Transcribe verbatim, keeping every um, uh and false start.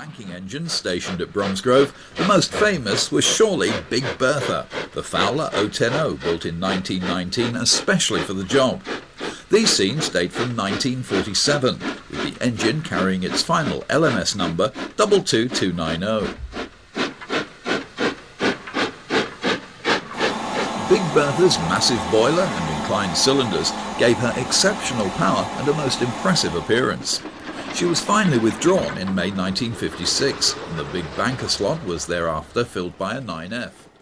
banking engines stationed at Bromsgrove, the most famous was surely Big Bertha, the Fowler oh ten oh, built in nineteen nineteen especially for the job. These scenes date from nineteen forty-seven, with the engine carrying its final L M S number two two two nine zero. Big Bertha's massive boiler and inclined cylinders gave her exceptional power and a most impressive appearance. She was finally withdrawn in May nineteen fifty-six, and the big banker slot was thereafter filled by a nine F.